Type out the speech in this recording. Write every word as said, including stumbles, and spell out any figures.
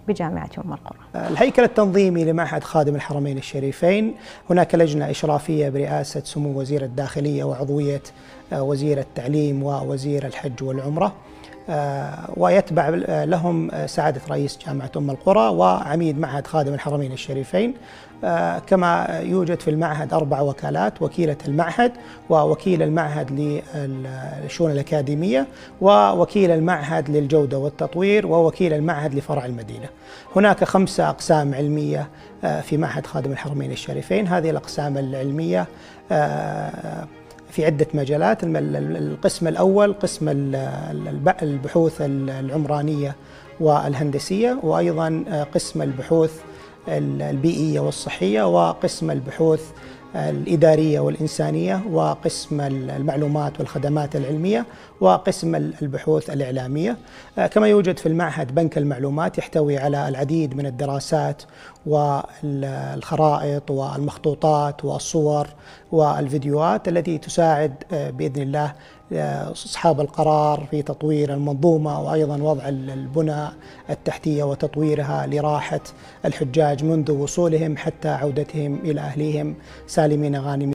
بجامعة أم القرى. الهيكل التنظيمي لمعهد خادم الحرمين الشريفين، هناك لجنة إشرافية برئاسة سمو وزير الداخلية وعضوية وزير التعليم ووزير الحج والعمرة، ويتبع لهم سعادة رئيس جامعة أم القرى وعميد معهد خادم الحرمين الشريفين. كما يوجد في المعهد أربع وكالات: وكيلة المعهد، ووكيل المعهد للشؤون الأكاديمية، ووكيل المعهد للجودة والتطوير، ووكيل المعهد لفرع المدينة. هناك خمسة أقسام علمية في معهد خادم الحرمين الشريفين. هذه الأقسام العلمية في عدة مجالات. القسم الأول قسم البحوث العمرانية والهندسية، وأيضا قسم البحوث البيئية والصحية، وقسم البحوث الإدارية والإنسانية، وقسم المعلومات والخدمات العلمية، وقسم البحوث الإعلامية. كما يوجد في المعهد بنك المعلومات يحتوي على العديد من الدراسات والخرائط والمخطوطات والصور والفيديوهات التي تساعد بإذن الله أصحاب القرار في تطوير المنظومة، وأيضا وضع البنى التحتية وتطويرها لراحة الحجاج منذ وصولهم حتى عودتهم إلى أهليهم سالمين غانمين.